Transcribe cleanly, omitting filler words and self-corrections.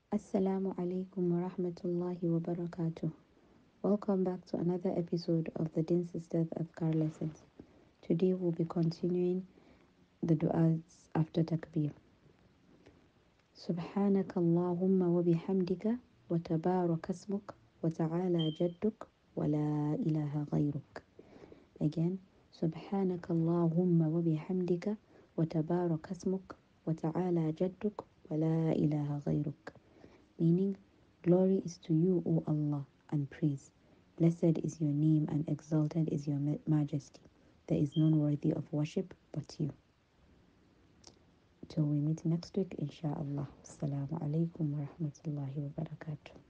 Assalamu alaikum wa rahmatullahi wa barakatuh. Welcome back to another episode of the Din Sisters Azkar lessons. Today we'll be continuing the du'as after takbir. Subhanaka Allahumma wa bihamdika wa tabarak asmuk wa ta'ala jadduk wa la ilaha ghayruk. Again, Subhanaka Allahumma wa bihamdika wa tabarak asmuk wa ta'ala jadduk wa la ilaha ghayruk. Meaning, glory is to you, O Allah, and praise. Blessed is your name and exalted is your majesty. There is none worthy of worship but you. Till we meet next week, inshallah. Assalamu alaikum wa rahmatullahi wa barakatuh.